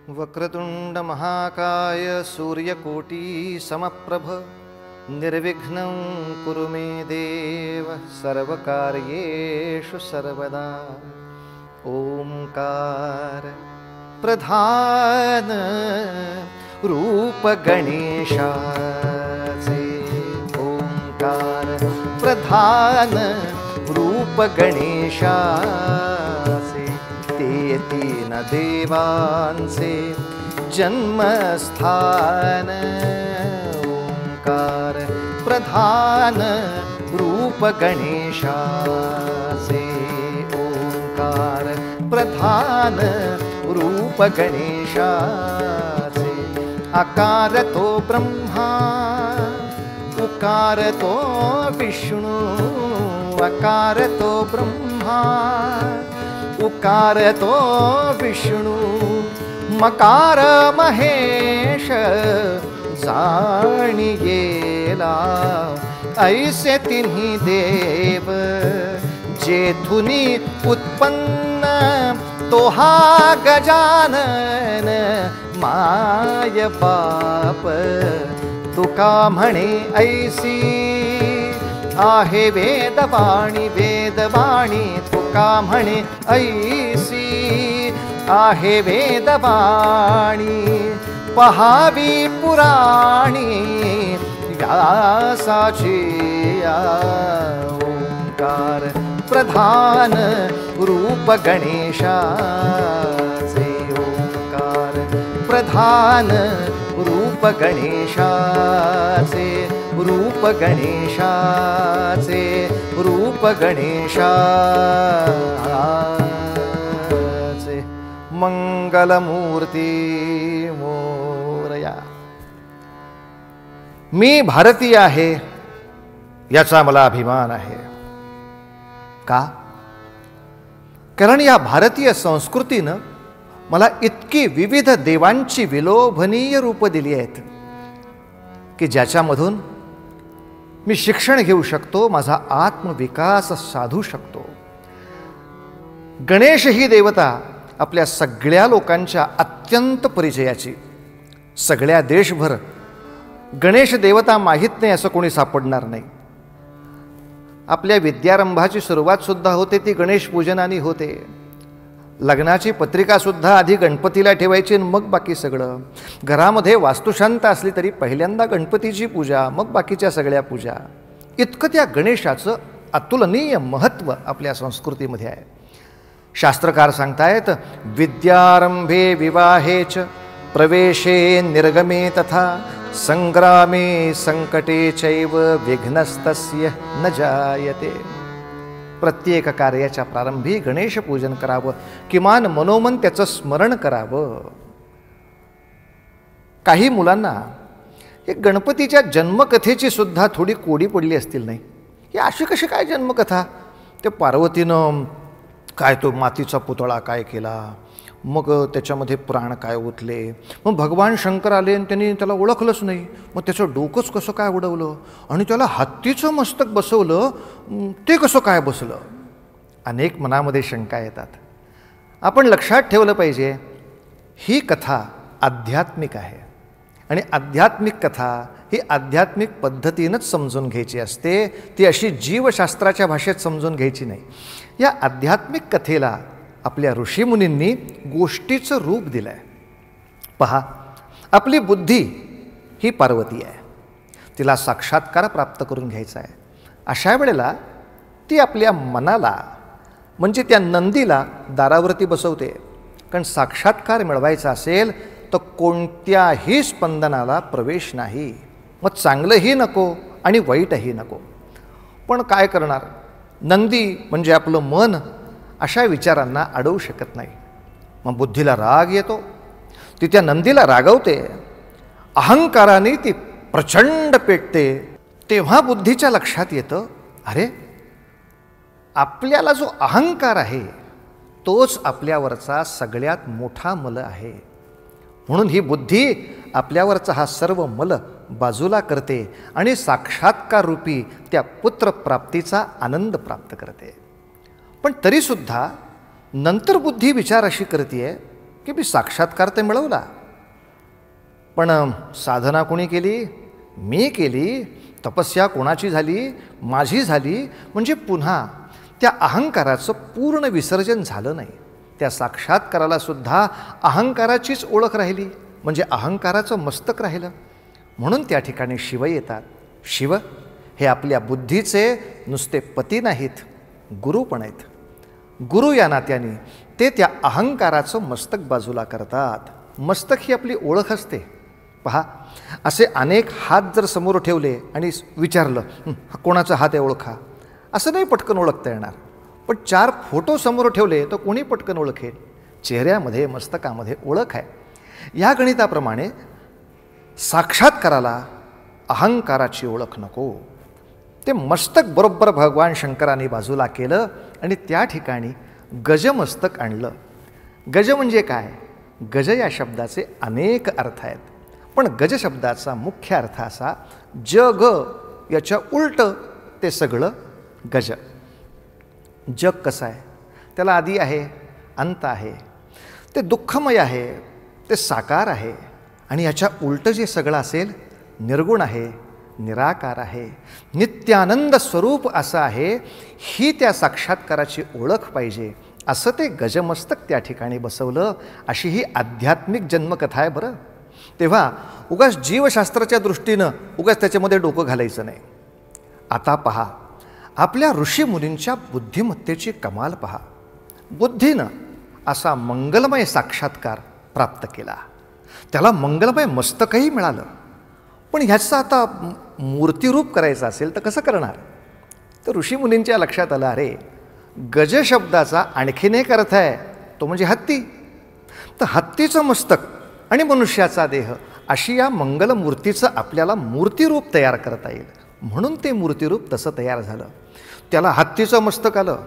वक्रतुंड महाकाय सूर्यकोटी समप्रभ निर्विघ्नं कुरु मे देव सर्वकार्येषु सर्वदा। ओंकार प्रधान रूप गणेशाचे, ओंकार प्रधान रूप गणेशाचे, ते तीन देवांचे जन्मस्थान। ओंकार प्रधान रूप गणेशाचे, ओंकार प्रधान रूप गणेशाचे, आकार तो ब्रह्मा उकार तो विष्णु, आकार तो ब्रह्मा उकार तो विष्णु, मकार महेश जाणियेला, ऐसे तिन्ही देव जेथुनी उत्पन्न, तो हा गजानन माय बाप। तुका म्हणे ऐसी आहे वेदवाणी, वेदवाणी तुका म्हणे ऐसी आहे वेदवाणी, पहावी पुराणी व्यासाची। ओंकार प्रधान रूप गणेशाचे, ओंकार प्रधान रूप गणेशाचे, रूप गणेशाचे, रूप गणेशाचे। मंगलमूर्ती मोरया। मी भारतीय आहे याचा मला अभिमान आहे। का? कारण या भारतीय संस्कृतीनं मला इतकी विविध देवांची विलोभनीय रूप दिली आहेत की ज्याच्यामधून मी शिक्षण घेऊ शकतो, माझा आत्मविकास साधू शकतो। गणेश ही देवता आपल्या सगळ्या लोकांच्या अत्यंत परिचयाची। सगळ्या देशभर गणेश देवता माहीत नाही असं कोणी सापडणार नाही। आपल्या विद्यारंभाची सुरुवात सुद्धा होते ती गणेश पूजनाने होते। लग्नाची पत्रिका सुद्धा आधी गणपतीला ठेवायची, मग बाकी सगळं। घरामध्ये वास्तुशांत असली तरी पहिल्यांदा गणपतीची पूजा, मग बाकीच्या सगळ्या पूजा। इतकं त्या गणेशाचं अतुलनीय महत्त्व आपल्या संस्कृतीमध्ये आहे। शास्त्रकार सांगतायत, विद्यारंभे विवाहेच प्रवेशे निर्गमे तथा संग्रामे संकटे चैव विघ्नस्तस्य न जायते। प्रत्येक कार्याच्या प्रारंभी गणेश पूजन करावं, किमान मनोमन त्याचं स्मरण करावं। काही मुलांना एक गणपतीच्या जन्मकथेची सुद्धा थोडी कोडी पडली असतील नाही? ही अशी कशी काय जन्मकथा? ते पार्वतीनं काय तो मातीचा पुतळा काय केला, मग त्याच्यामध्ये प्राण काय ओतले, मग भगवान शंकर आले आणि त्यांनी त्याला ओळखलंच नाही, मग त्याचं डोकंच कसं काय उडवलं आणि त्याला हत्तीचं मस्तक बसवलं, ते कसं काय बसलं? अनेक मनामध्ये शंका येतात। आपण लक्षात ठेवलं पाहिजे, ही कथा आध्यात्मिक आहे आणि आध्यात्मिक कथा ही आध्यात्मिक पद्धतीनंच समजून घ्यायची असते, ती अशी जीवशास्त्राच्या भाषेत समजून घ्यायची नाही। या आध्यात्मिक कथेला आपल्या ऋषीमुनींनी गोष्टीचं रूप दिलं आहे। पहा, आपली बुद्धी ही पार्वती आहे, तिला साक्षात्कार प्राप्त करून घ्यायचा आहे। अशा वेळेला ती आपल्या मनाला म्हणजे त्या नंदीला दारावरती बसवते, कारण साक्षात्कार मिळवायचा असेल तर कोणत्याही स्पंदनाला प्रवेश नाही। मग चांगलंही नको आणि वाईटही नको, पण काय करणार? नंदी म्हणजे आपलं मन अशा विचारांना अडवू शकत नाही। मग बुद्धीला राग येतो, ती त्या नंदीला रागवते, अहंकाराने ती प्रचंड पेटते। तेव्हा बुद्धीच्या लक्षात येतं, अरे आपल्याला जो अहंकार आहे तोच आपल्यावरचा सगळ्यात मोठा मल आहे। म्हणून ही बुद्धी आपल्यावरचा हा सर्व मल बाजूला करते आणि साक्षात्कार रूपी त्या पुत्रप्राप्तीचा आनंद प्राप्त करते। पण तरीसुद्धा नंतर बुद्धी विचार अशी करते, की मी साक्षात्कार ते मिळवला. पण साधना कोणी केली? मी केली. तपस्या कोणाची झाली? माझी झाली. म्हणजे पुन्हा त्या अहंकाराचं पूर्ण विसर्जन झालं नाही. त्या साक्षात्काराला सुद्धा अहंकाराचीच ओळख राहिली, म्हणजे अहंकाराचं मस्तक राहिलं. म्हणून त्या ठिकाणी शिव येतात. शिव हे आपल्या बुद्धीचे नुसते पती नाहीत, गुरु पण आहेत. गुरु या नात्याने ते त्या अहंकाराचं मस्तक बाजूला करतात. मस्तक ही आपली ओळख असते. पहा, असे अनेक हात जर समोर ठेवले आणि विचारलं कोणाचा हात आहे ओळखा, असं नाही पटकन ओळखता येणार. पण 4 फोटो समोर ठेवले तर कोणी पटकन ओळखेल? चेहऱ्यामध्ये, मस्तकामध्ये ओळख आहे. या गणिताप्रमाणे साक्षात्काराला अहंकाराची ओळख नको. ते मस्तक बरोबर भगवान शंकरांनी बाजूला केलं आणि त्या ठिकाणी गजमस्तक आणलं. गज म्हणजे काय? गज या शब्दाचे अनेक अर्थ आहेत, पण गज शब्दाचा मुख्य अर्थ असा, जग याच्या उलट ते सगळं गज. जग कसं आहे? त्याला आदी आहे, अंत आहे, ते दुःखमय आहे, ते साकार आहे. आणि याच्या उलटं जे सगळं असेल, निर्गुण आहे, निराकार आहे, नित्यानंद स्वरूप असं आहे. ही त्या साक्षात्काराची ओळख पाहिजे, असं ते गजमस्तक त्या ठिकाणी बसवलं. अशी ही आध्यात्मिक जन्मकथा आहे बरं. तेव्हा उगाच जीवशास्त्राच्या दृष्टीनं उगाच त्याच्यामध्ये डोकं घालायचं नाही. आता पहा, आपल्या ऋषीमुनींच्या बुद्धिमत्तेची कमाल पहा. बुद्धीनं असा मंगलमय साक्षात्कार प्राप्त केला, त्याला मंगलमय मस्तकही मिळालं. पण ह्याचं आता मूर्तिरूप करायचं असेल तर कसं करणार? तर ऋषीमुनींच्या लक्षात आलं, अरे गज शब्दाचा आणखीन एक अर्थ आहे, तो म्हणजे हत्ती. तर हत्तीचं मस्तक आणि मनुष्याचा देह अशी या मंगलमूर्तीचं आपल्याला मूर्तिरूप तयार करता येईल. म्हणून ते मूर्तिरूप तसं तयार झालं. त्याला हत्तीचं मस्तक आलं.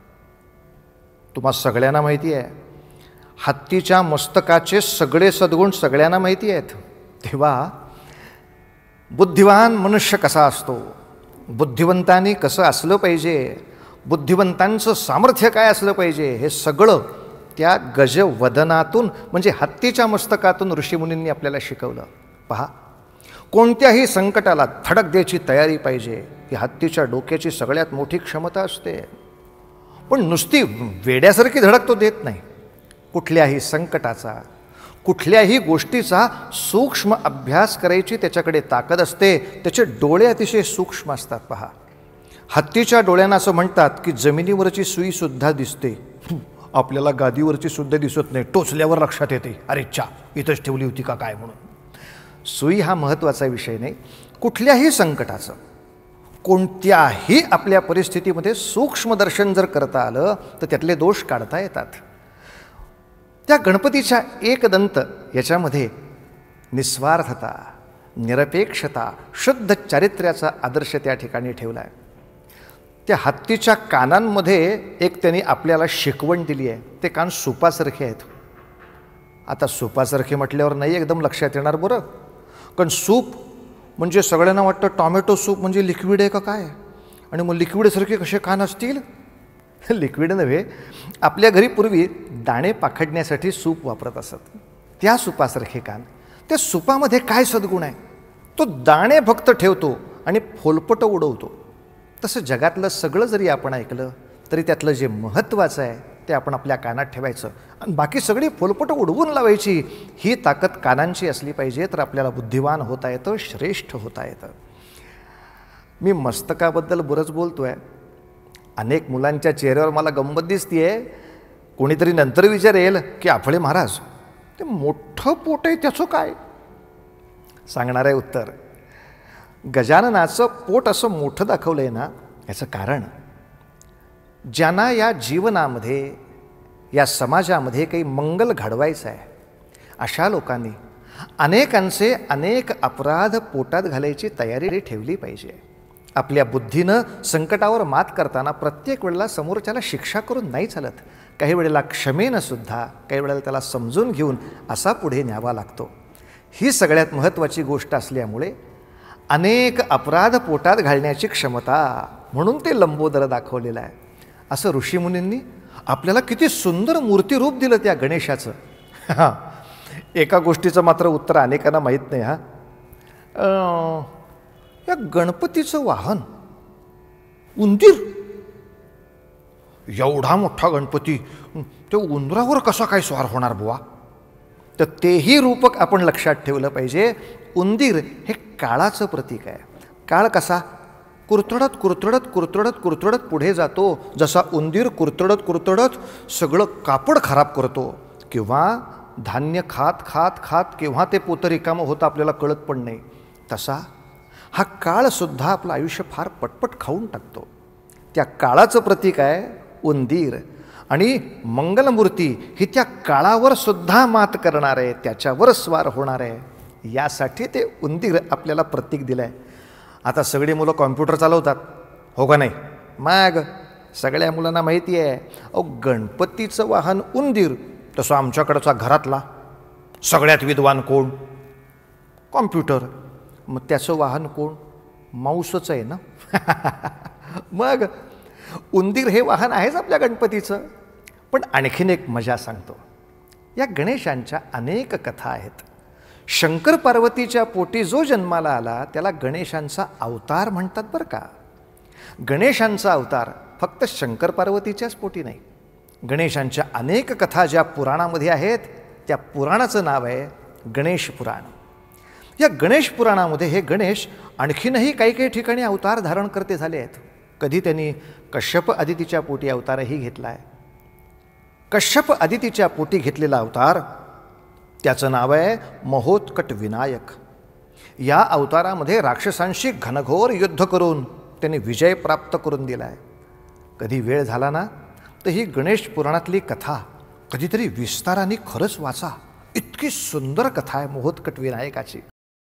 तुम्हा सगळ्यांना माहिती आहे, हत्तीच्या मस्तकाचे सगळे सद्गुण सगळ्यांना माहिती आहेत. तेव्हा बुद्धिवान मनुष्य कसा असतो, बुद्धिवंतांनी कसं असलं पाहिजे, बुद्धिवंतांचं सामर्थ्य काय असलं पाहिजे, हे सगळं त्या गजवदनातून म्हणजे हत्तीच्या मस्तकातून ऋषीमुनींनी आपल्याला शिकवलं. पहा, कोणत्याही संकटाला धडक द्यायची तयारी पाहिजे, ही हत्तीच्या डोक्याची सगळ्यात मोठी क्षमता असते. पण नुसती वेड्यासारखी धडक तो देत नाही. कुठल्याही संकटाचा, कुठल्याही गोष्टीचा सूक्ष्म अभ्यास करायची त्याच्याकडे ताकद असते. त्याचे डोळे अतिशय सूक्ष्म असतात. पहा, हत्तीच्या डोळ्यांना असं म्हणतात की जमिनीवरची सुईसुद्धा दिसते, आपल्याला गादीवरची सुद्धा दिसत नाही. टोचल्यावर लक्षात येते, अरे चा इथंच ठेवली होती का काय म्हणून. सुई हा महत्त्वाचा विषय नाही. कुठल्याही संकटाचं, कोणत्याही आपल्या परिस्थितीमध्ये सूक्ष्म दर्शन जर करता आलं तर त्यातले दोष काढता येतात. त्या गणपतीच्या एकदंत याच्यामध्ये निस्वार्थता, निरपेक्षता, शुद्ध चारित्र्याचा आदर्श त्या ठिकाणी ठेवला आहे. त्या हत्तीच्या कानांमध्ये एक त्यांनी आपल्याला शिकवण दिली आहे. ते कान सुपासारखे आहेत. आता सुपासारखे म्हटल्यावर नाही एकदम लक्षात येणार बरं, कारण सूप म्हणजे सगळ्यांना वाटतं टॉमॅटो सूप म्हणजे लिक्विड आहे का काय, आणि मग लिक्विडसारखे कसे कान असतील? लिक्विड नव्हे, आपल्या घरी पूर्वी दाणे पाखडण्यासाठी सूप वापरत असत, त्या सुपासारखे कान. त्या सुपामध्ये काय सद्गुण आहे? तो दाणे फक्त ठेवतो आणि फोलपट उडवतो. तसं जगातलं सगळं जरी आपण ऐकलं तरी त्यातलं जे महत्त्वाचं आहे ते आपण आपल्या कानात ठेवायचं आणि बाकी सगळी फोलपट उडवून लावायची. ही ताकद कानांची असली पाहिजे, तर आपल्याला बुद्धिवान होता येतं, श्रेष्ठ होता येतं. मी मस्तकाबद्दल बरंच बोलतो आहे. अनेक मुलांच्या चेहऱ्यावर मला गंमत दिसते आहे. कोणीतरी नंतर विचारेल की आफळे महाराज ते मोठं पोट आहे त्याचं काय? सांगणार आहे उत्तर. गजाननाचं पोट असं मोठं दाखवलं आहे ना, याचं कारण ज्यांना या जीवनामध्ये, या समाजामध्ये काही मंगल घडवायचं आहे, अशा लोकांनी अनेकांचे अनेक अपराध पोटात घालायची तयारी ठेवली पाहिजे. आपल्या बुद्धीनं संकटावर मात करताना प्रत्येक वेळेला समोरच्याला शिक्षा करून नाही चालत. काही वेळेला क्षमेनं सुद्धा, काही वेळेला त्याला समजून घेऊन असा पुढे न्यावा लागतो. ही सगळ्यात महत्त्वाची गोष्ट असल्यामुळे अनेक अपराध पोटात घालण्याची क्षमता, म्हणून ते लंबोदर दाखवलेलं आहे. असं ऋषीमुनींनी आपल्याला किती सुंदर मूर्तिरूप दिलं त्या गणेशाचं. हां, एका गोष्टीचं मात्र उत्तर अनेकांना माहीत नाही. या गणपतीचं वाहन उंदीर, एवढा मोठा गणपती ते उंदरावर कसा काय स्वार होणार बुवा? तर तेही रूपक आपण लक्षात ठेवलं पाहिजे. उंदीर हे काळाचं प्रतीक आहे. काळ कसा कुरतडत कुरतडत कुरतडत कुरतडत पुढे जातो. जसा उंदीर कुरतडत कुरतडत सगळं कापड खराब करतो, किंवा धान्य खात खात खात केव्हा ते पोतं रिकामं होतं आपल्याला कळत पण नाही, तसा हा काळसुद्धा आपलं आयुष्य फार पटपट खाऊन टाकतो. त्या काळाचं प्रतीक आहे उंदीर. आणि मंगलमूर्ती ही त्या काळावर सुद्धा मात करणार आहे, त्याच्यावर स्वार होणार आहे. यासाठी ते उंदीर आपल्याला प्रतीक दिलं आहे. आता सगळी मुलं कॉम्प्युटर चालवतात, हो का नाही? मग सगळ्या मुलांना माहिती आहे, अहो गणपतीचं वाहन उंदीर, तसं आमच्याकडचा घरातला सगळ्यात विद्वान कोण? कॉम्प्युटर. मग त्याचं वाहन कोण? माऊसच आहे ना. मग उंदीर हे वाहन आहेच आपल्या गणपतीचं. पण आणखीन एक मजा सांगतो. या गणेशांच्या अनेक कथा आहेत. शंकर पार्वतीच्या पोटी जो जन्माला आला त्याला गणेशांचा अवतार म्हणतात बरं का. गणेशांचा अवतार फक्त शंकर पार्वतीच्याच पोटी नाही. गणेशांच्या अनेक कथा ज्या पुराणामध्ये आहेत त्या पुराणाचं नाव आहे गणेश पुराण. या गणेश पुराणामध्ये हे गणेश आणखीनही काही काही ठिकाणी अवतार धारण करते झाले आहेत. कधी त्यांनी कश्यप आदितीच्या पोटी अवतारही घेतला आहे. कश्यप आदितीच्या पोटी घेतलेला अवतार त्याचं नाव आहे महोत्कट विनायक. या अवतारामध्ये राक्षसांशी घनघोर युद्ध करून त्यांनी विजय प्राप्त करून दिला आहे. कधी वेळ झाला ना तर ही गणेश पुराणातली कथा कधीतरी विस्ताराने खरंच वाचा. इतकी सुंदर कथा आहे महोत्कट विनायकाची.